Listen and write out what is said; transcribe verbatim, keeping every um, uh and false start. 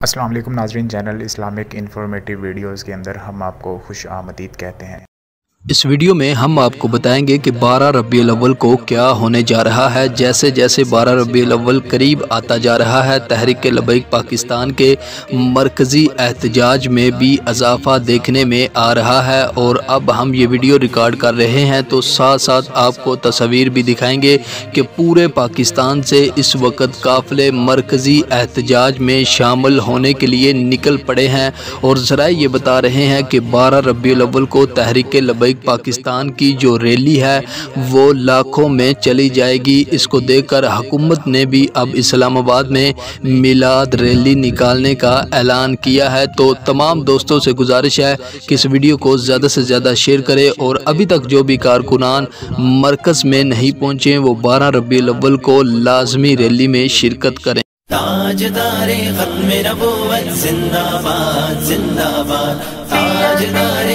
السلام علیکم ناظرین، چینل اسلامک انفارمیٹیو ویڈیوز کے اندر ہم آپ کو خوش آمدید کہتے ہیں۔ اس ویڈیو میں ہم آپ کو بتائیں گے کہ بارہ ربیع الاول کو کیا ہونے جا رہا ہے۔ جیسے جیسے بارہ ربیع الاول قریب آتا جا رہا ہے، تحریک لبیک پاکستان کے مرکزی احتجاج میں بھی اضافہ دیکھنے میں آ رہا ہے، اور اب ہم یہ ویڈیو ریکارڈ کر رہے ہیں تو ساتھ ساتھ آپ کو تصاویر بھی دکھائیں گے کہ پورے پاکستان سے اس وقت قافلے مرکزی احتجاج میں شامل ہونے کے لیے نکل پڑے ہیں، اور ذرائع یہ بتا رہے ہیں کہ بارہ ربیع الاول کو تحریک لبیک پاکستان کی جو ریلی ہے وہ لاکھوں میں چلی جائے گی۔ اس کو دیکھ کر حکومت نے بھی اب اسلام آباد میں میلاد ریلی نکالنے کا اعلان کیا ہے۔ تو تمام دوستوں سے گزارش ہے کہ اس ویڈیو کو زیادہ سے زیادہ شیئر کریں، اور ابھی تک جو بھی کارکنان مرکز میں نہیں پہنچے وہ بارہ ربیع الاول کو لازمی ریلی میں شرکت کریں۔ تاجدار ختم نبوت زندہ باد زندہ باد، تاجدار